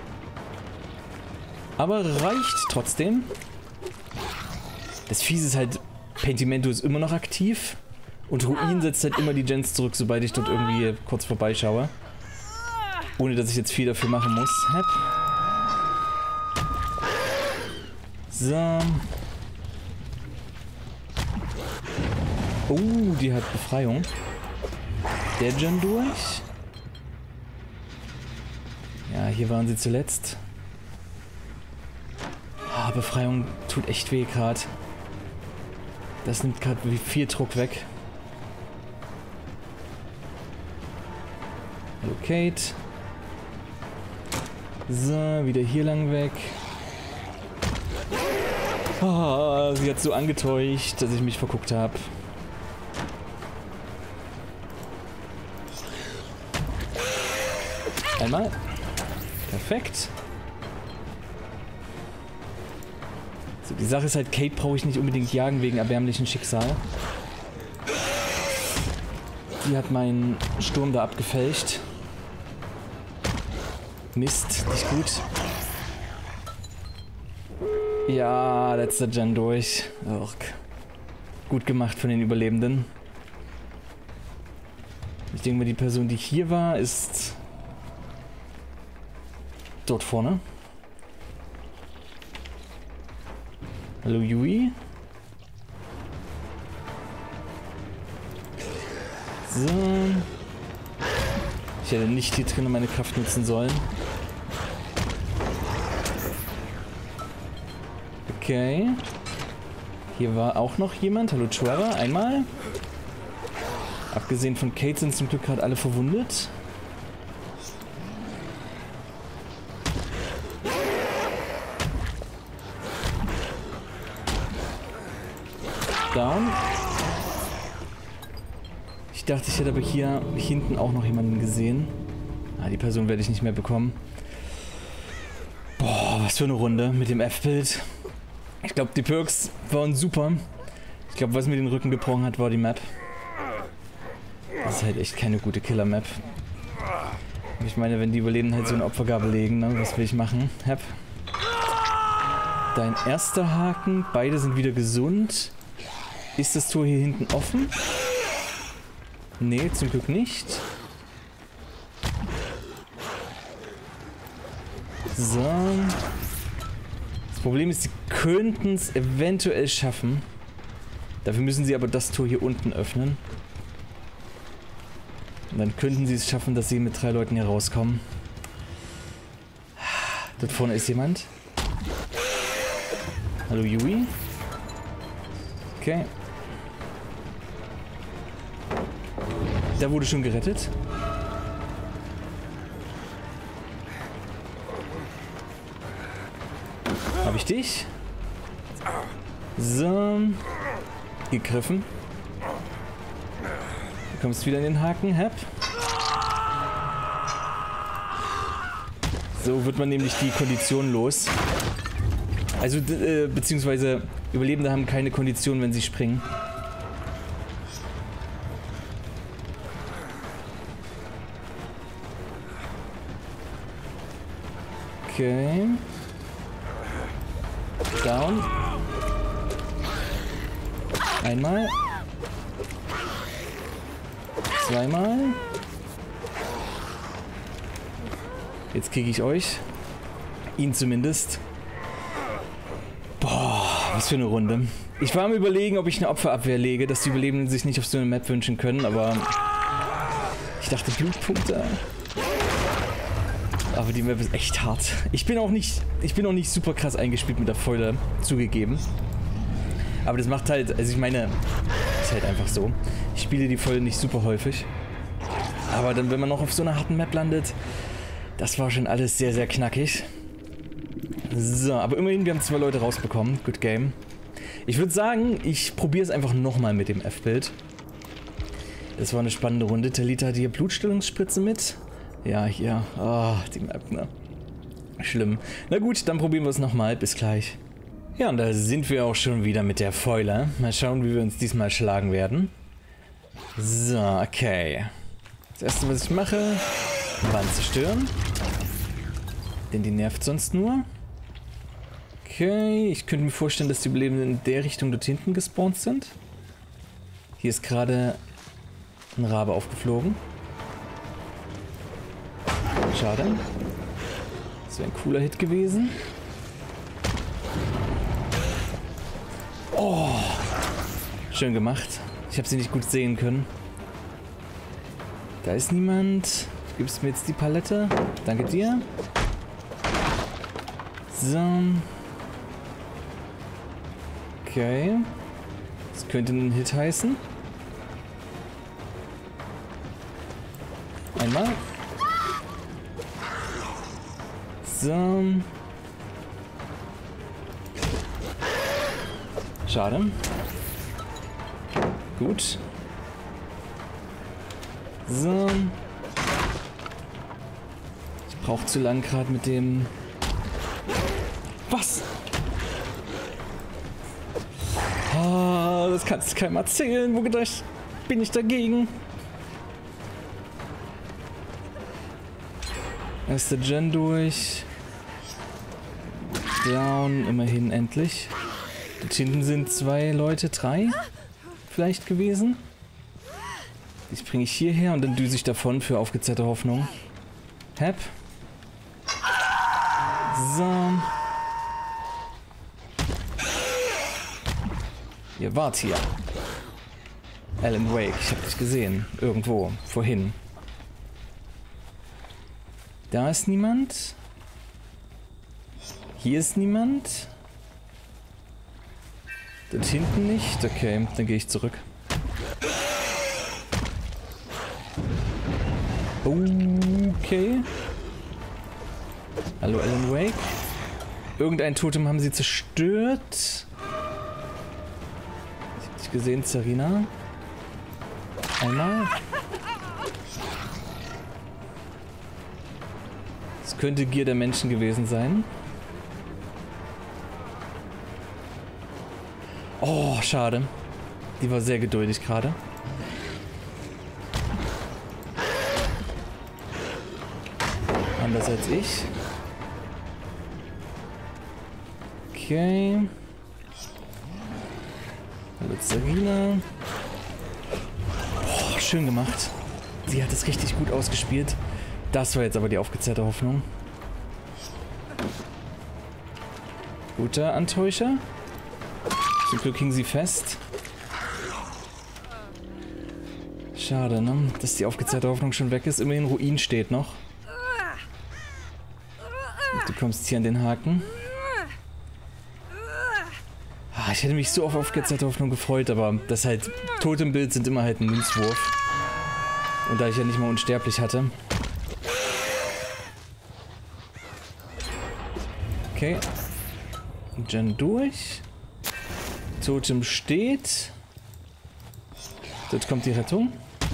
Aber reicht trotzdem. Das Fiese ist halt, Pentimento ist immer noch aktiv. Und Ruin setzt halt immer die Gens zurück, sobald ich dort irgendwie kurz vorbeischaue. Ohne, dass ich jetzt viel dafür machen muss. Hep. So. Oh, die hat Befreiung. Der Gen durch. Ja, hier waren sie zuletzt. Ah, Befreiung tut echt weh gerade. Das nimmt gerade wie viel Druck weg. Hallo Kate. So, wieder hier lang weg. Oh, sie hat so angetäuscht, dass ich mich verguckt habe. Einmal. Perfekt. So, die Sache ist halt, Kate brauche ich nicht unbedingt jagen wegen erbärmlichen Schicksal. Die hat meinen Sturm da abgefälscht. Mist, nicht gut. Ja, letzter Gen durch. Och, gut gemacht von den Überlebenden. Ich denke mal, die Person, die hier war, ist dort vorne. Hallo Yui. So. Ich hätte nicht hier drinnen meine Kraft nutzen sollen. Okay. Hier war auch noch jemand. Hallo Chuara, einmal. Abgesehen von Kate sind zum Glück gerade alle verwundet. Down. Ich dachte, ich hätte aber hier hinten auch noch jemanden gesehen. Ah, die Person werde ich nicht mehr bekommen. Boah, was für eine Runde mit dem F-Bild. Ich glaube, die Perks waren super. Ich glaube, was mir den Rücken gebrochen hat, war die Map. Das ist halt echt keine gute Killer-Map. Ich meine, wenn die Überlebenden halt so eine Opfergabe legen, ne, was will ich machen? Hep. Dein erster Haken, beide sind wieder gesund. Ist das Tor hier hinten offen? Nee, zum Glück nicht. So. Das Problem ist, sie könnten es eventuell schaffen. Dafür müssen sie aber das Tor hier unten öffnen. Und dann könnten sie es schaffen, dass sie mit drei Leuten hier rauskommen. Dort vorne ist jemand. Hallo Yui. Okay. Der wurde schon gerettet. Habe ich dich? So. Gegriffen. Du kommst wieder in den Haken, Hep. So wird man nämlich die Kondition los. Also, äh, beziehungsweise Überlebende haben keine Kondition, wenn sie springen. Okay. Down. Einmal. Zweimal. Jetzt kriege ich euch. Ihn zumindest. Boah, was für eine Runde. Ich war am Überlegen, ob ich eine Opferabwehr lege, dass die Überlebenden sich nicht auf so eine Map wünschen können, aber ich dachte Blutpunkte. Aber die Map ist echt hart. Ich bin auch nicht, ich bin auch nicht super krass eingespielt mit der Fäule, zugegeben. Aber das macht halt, also ich meine, ist halt einfach so. Ich spiele die Fäule nicht super häufig. Aber dann, wenn man noch auf so einer harten Map landet, das war schon alles sehr, sehr knackig. So, aber immerhin, wir haben zwei Leute rausbekommen. Good game. Ich würde sagen, ich probiere es einfach nochmal mit dem F-Bild. Das war eine spannende Runde. Talita hat hier Blutstillungsspritze mit. Ja, hier. Oh, die Map, ne? Schlimm. Na gut, dann probieren wir es nochmal. Bis gleich. Ja, und da sind wir auch schon wieder mit der Fäule. Mal schauen, wie wir uns diesmal schlagen werden. So, okay. Das erste, was ich mache, Wand zerstören. Denn die nervt sonst nur. Okay, ich könnte mir vorstellen, dass die Überlebenden in der Richtung dort hinten gespawnt sind. Hier ist gerade ein Rabe aufgeflogen. Schade. Das wäre ein cooler Hit gewesen. Oh, schön gemacht. Ich habe sie nicht gut sehen können. Da ist niemand. Du gibst mir jetzt die Palette. Danke dir. So. Okay. Das könnte einen Hit heißen. Einmal. So. Schade. Gut. So. Ich brauche zu lang gerade mit dem... Was? Oh, das kannst du keinem erzählen. Wo gedacht bin ich dagegen? Erster Gen durch. Down, immerhin endlich. Dort hinten sind zwei Leute, drei vielleicht gewesen. Die bringe ich hierher und dann düse ich davon für aufgezehrte Hoffnung. Hep. So. Ihr wart hier. Alan Wake, ich hab dich gesehen. Irgendwo. Vorhin. Da ist niemand. Hier ist niemand. Dort hinten nicht. Okay, dann gehe ich zurück. Okay. Hallo Alan Wake. Irgendein Totem haben sie zerstört. Ich hab dich Richtig gesehen, Zarina. Einmal. Das könnte Gier der Menschen gewesen sein. Oh, schade. Die war sehr geduldig gerade. Anders als ich. Okay. Hallo Zarina. Oh, schön gemacht. Sie hat es richtig gut ausgespielt. Das war jetzt aber die aufgezerrte Hoffnung. Guter Antäuscher. Zum Glück hing sie fest. Schade, ne? Dass die aufgezerrte Hoffnung schon weg ist. Immerhin Ruin steht noch. Und du kommst hier an den Haken. Ah, ich hätte mich so auf aufgezerrte Hoffnung gefreut, aber das halt Totembild sind immer halt ein Münzwurf. Und da ich ja nicht mal unsterblich hatte. Okay. Gen durch. Totem steht. Dort kommt die Rettung.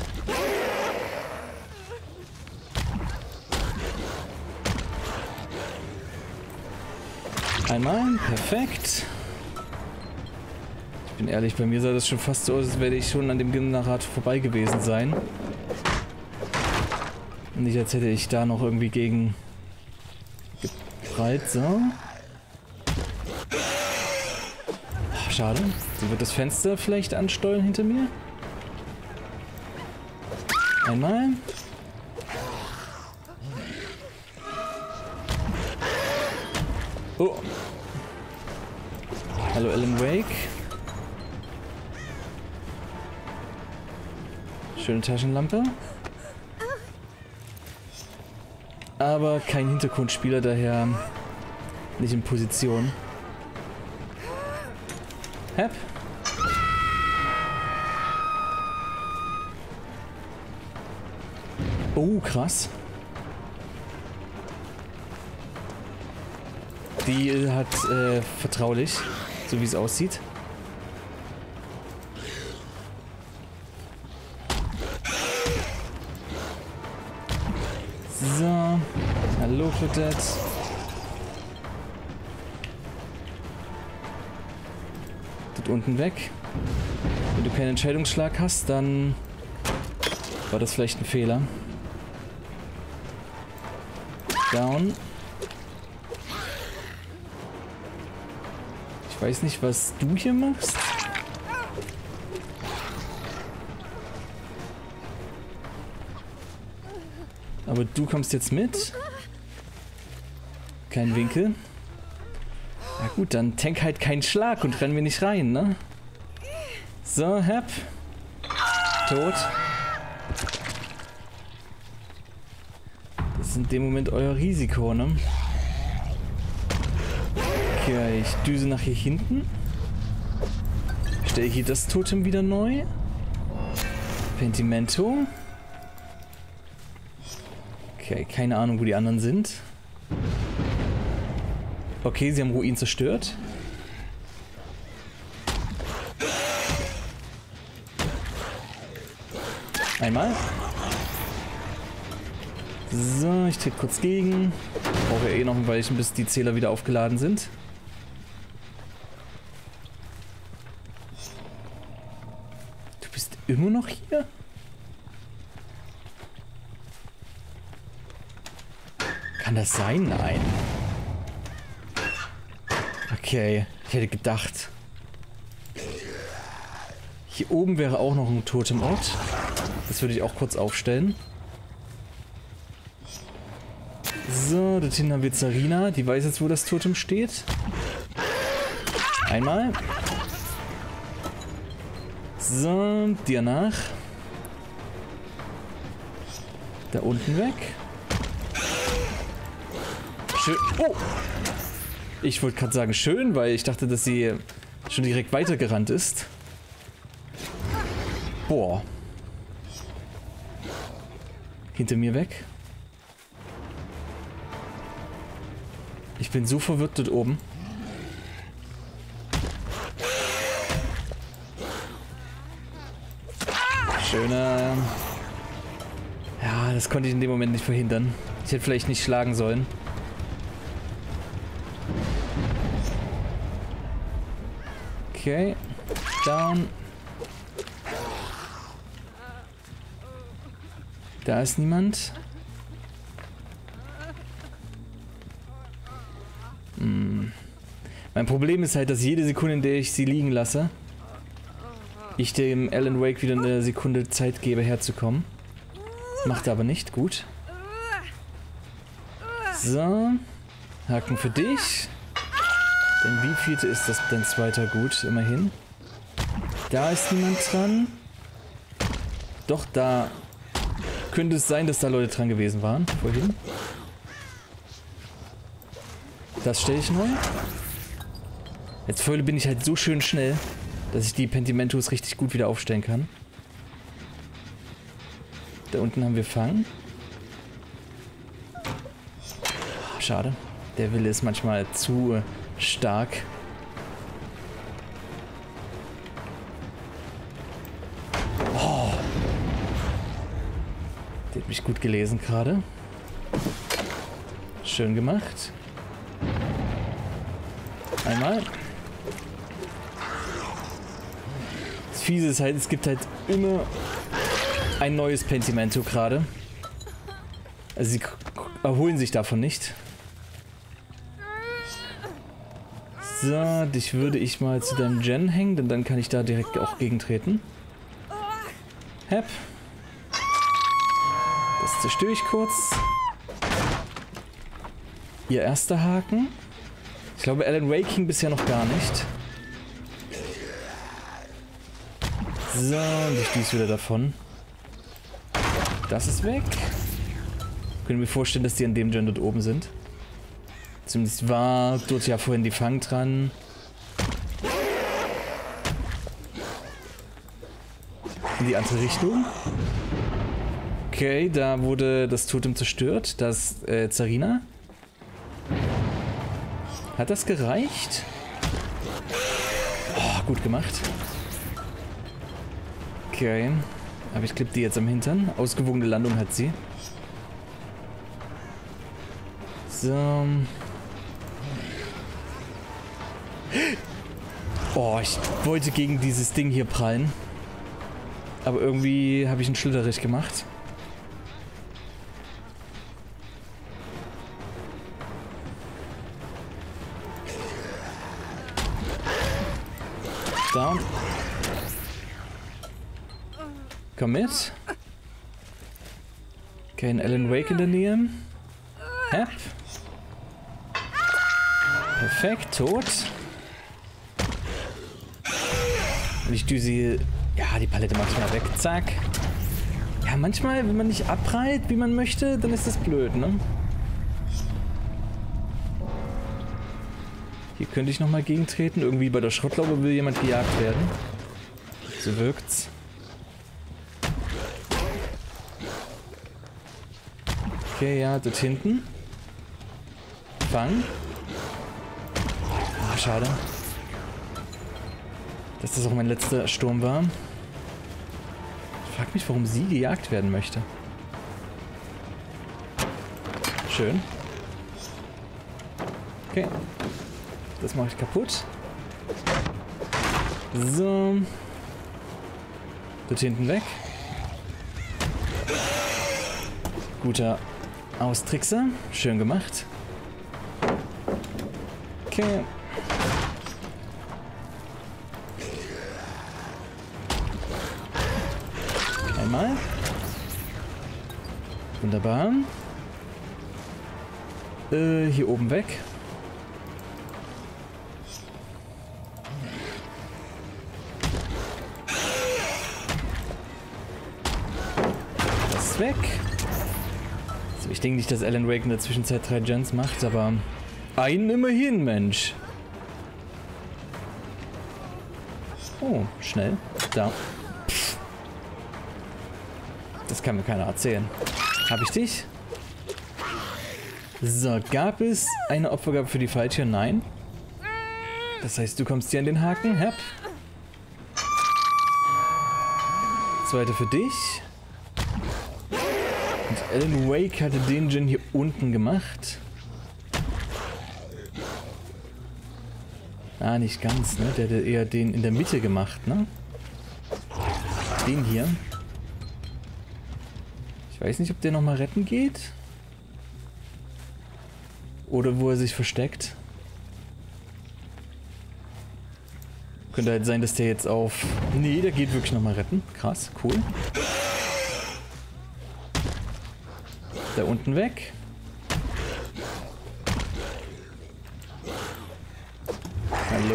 Einmal. Perfekt. Ich bin ehrlich, bei mir sah das schon fast so aus, als werde ich schon an dem Generator vorbei gewesen sein. Nicht, als hätte ich da noch irgendwie gegen geprallt. So. Schade. Sie wird das Fenster vielleicht ansteuern hinter mir. Einmal. Oh. Hallo Alan Wake. Schöne Taschenlampe. Aber kein Hintergrundspieler, daher nicht in Position. Hep. Oh, krass. Die hat äh, vertraulich, so wie es aussieht. So. Hallo, Claudette. Unten weg. Wenn du keinen Entscheidungsschlag hast, dann war das vielleicht ein Fehler. Down. Ich weiß nicht, was du hier machst. Aber du kommst jetzt mit. Kein Winkel. Na gut, dann tank halt keinen Schlag und renn mir nicht rein, ne? So, Hep. Tot. Das ist in dem Moment euer Risiko, ne? Okay, ich düse nach hier hinten. Stelle hier das Totem wieder neu. Pentimento. Okay, keine Ahnung, wo die anderen sind. Okay, sie haben Ruin zerstört. Einmal. So, ich trete kurz gegen. Ich brauche ja eh noch ein Weilchen, bis die Zähler wieder aufgeladen sind. Du bist immer noch hier? Kann das sein? Nein. Okay, ich hätte gedacht. Hier oben wäre auch noch ein Totemort. Das würde ich auch kurz aufstellen. So, dort hinten haben wir Zarina. Die weiß jetzt, wo das Totem steht. Einmal. So, dir nach. Da unten weg. Schön. Oh! Ich wollte gerade sagen schön, weil ich dachte, dass sie schon direkt weitergerannt ist. Boah. Hinter mir weg. Ich bin so verwirrt dort oben. Schöner. Ja, das konnte ich in dem Moment nicht verhindern. Ich hätte vielleicht nicht schlagen sollen. Okay. Down. Da ist niemand. Hm. Mein Problem ist halt, dass jede Sekunde, in der ich sie liegen lasse, ich dem Alan Wake wieder eine Sekunde Zeit gebe, herzukommen. Macht er aber nicht. Gut. So. Haken für dich. Denn wie vielte ist das dein zweiter? Gut, immerhin. Da ist niemand dran. Doch, da könnte es sein, dass da Leute dran gewesen waren. Vorhin. Das stelle ich neu. Jetzt vorhin bin ich halt so schön schnell, dass ich die Pentimentos richtig gut wieder aufstellen kann. Da unten haben wir Fang. Schade. Der Wille ist manchmal zu äh, stark. Oh. Der hat mich gut gelesen gerade. Schön gemacht. Einmal. Das Fiese ist halt, es gibt halt immer ein neues Pentimento gerade. Also sie erholen sich davon nicht. So, dich würde ich mal zu deinem Gen hängen, denn dann kann ich da direkt auch gegentreten. Hep. Das zerstöre ich kurz. Ihr erster Haken. Ich glaube, Alan Wake ging bisher noch gar nicht. So, und ich düse wieder davon. Das ist weg. Können wir vorstellen, dass die an dem Gen dort oben sind. Zumindest war dort ja vorhin die Fang dran. In die andere Richtung. Okay, da wurde das Totem zerstört. Das äh, Zarina. Hat das gereicht? Oh, gut gemacht. Okay. Aber ich klipp die jetzt am Hintern. Ausgewogene Landung hat sie. So. Oh, ich wollte gegen dieses Ding hier prallen. Aber irgendwie habe ich einen Schlitterich gemacht. Down. Komm mit. Okay, ein Alan Wake in der Nähe. Hep. Perfekt, tot. Und ich düse sie. Ja, die Palette mache ich mal weg. Zack. Ja, manchmal, wenn man nicht abprallt, wie man möchte, dann ist das blöd, ne? Hier könnte ich nochmal gegentreten. Irgendwie bei der Schrottlaube will jemand gejagt werden. So wirkt's. Okay, ja, dort hinten. Fang. Ah, schade. Dass das auch mein letzter Sturm war. Ich frag mich, warum sie gejagt werden möchte. Schön. Okay. Das mache ich kaputt. So. Dort hinten weg. Guter Austrickser. Schön gemacht. Okay. Einmal. Wunderbar. Äh, hier oben weg. Das ist weg. Also ich denke nicht, dass Alan Wake in der Zwischenzeit drei Gens macht, aber einen immerhin, Mensch. Oh, schnell. Da. Pff. Das kann mir keiner erzählen. Habe ich dich? So, gab es eine Opfergabe für die Falsche? Nein. Das heißt, du kommst hier an den Haken. Hep. zweite für dich. Und Alan Wake hatte den Gen hier unten gemacht. Ah, nicht ganz, ne? Der hätte eher den in der Mitte gemacht, ne? Den hier. Ich weiß nicht, ob der nochmal retten geht. Oder wo er sich versteckt. Könnte halt sein, dass der jetzt auf... Nee, der geht wirklich nochmal retten. Krass, cool. Da unten weg. Hallo?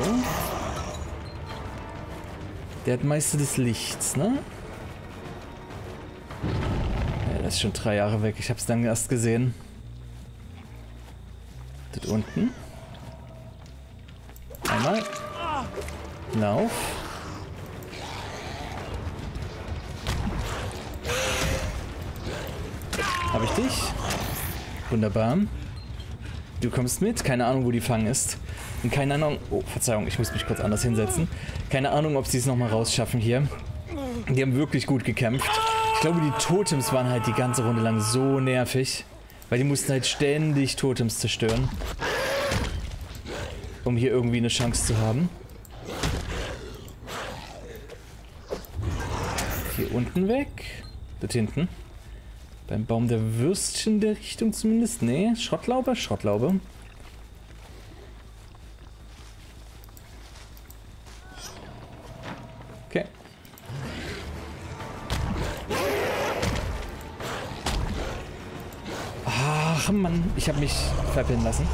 Der hat Meister des Lichts, ne? Ja, das ist schon drei Jahre weg. Ich hab's dann erst gesehen. Dort unten. Einmal. Lauf. Habe ich dich? Wunderbar. Du kommst mit. Keine Ahnung, wo die Fang ist. Und keine Ahnung... Oh, Verzeihung, ich muss mich kurz anders hinsetzen. Keine Ahnung, ob sie es nochmal rausschaffen hier. Die haben wirklich gut gekämpft. Ich glaube, die Totems waren halt die ganze Runde lang so nervig. Weil die mussten halt ständig Totems zerstören. Um hier irgendwie eine Chance zu haben. Hier unten weg. Dort hinten. Beim Baum der Würstchen der Richtung zumindest. Nee, Schrottlaube? Schrottlaube. Okay. Ach Mann, ich habe mich verpinnen lassen.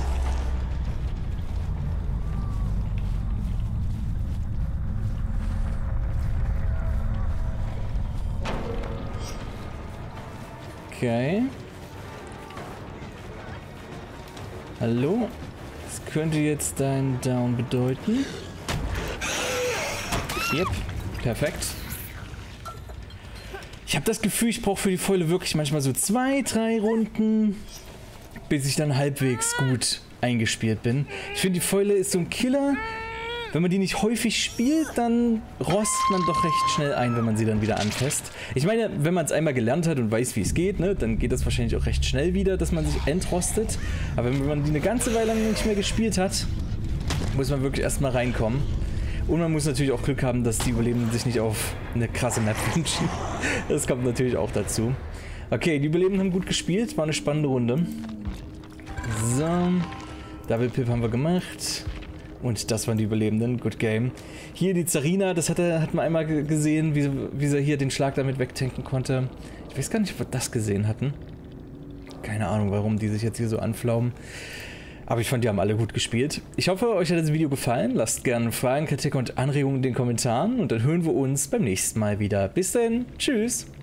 Okay. Hallo? Das könnte jetzt dein Down bedeuten. Yep, perfekt. Ich habe das Gefühl, ich brauche für die Fäule wirklich manchmal so zwei, drei Runden, bis ich dann halbwegs gut eingespielt bin. Ich finde, die Fäule ist so ein Killer. Wenn man die nicht häufig spielt, dann rostet man doch recht schnell ein, wenn man sie dann wieder anfasst. Ich meine, wenn man es einmal gelernt hat und weiß, wie es geht, ne, dann geht das wahrscheinlich auch recht schnell wieder, dass man sich entrostet. Aber wenn man die eine ganze Weile lang nicht mehr gespielt hat, muss man wirklich erstmal reinkommen. Und man muss natürlich auch Glück haben, dass die Überlebenden sich nicht auf eine krasse Map wünschen. Das kommt natürlich auch dazu. Okay, die Überlebenden haben gut gespielt, war eine spannende Runde. So, Double Pip haben wir gemacht. Und das waren die Überlebenden. Good game. Hier die Zarina, das hat, er, hat man einmal gesehen, wie, wie sie hier den Schlag damit wegtanken konnte. Ich weiß gar nicht, ob wir das gesehen hatten. Keine Ahnung, warum die sich jetzt hier so anflaumen. Aber ich fand, die haben alle gut gespielt. Ich hoffe, euch hat das Video gefallen. Lasst gerne Fragen, Kritik und Anregungen in den Kommentaren. Und dann hören wir uns beim nächsten Mal wieder. Bis dann. Tschüss.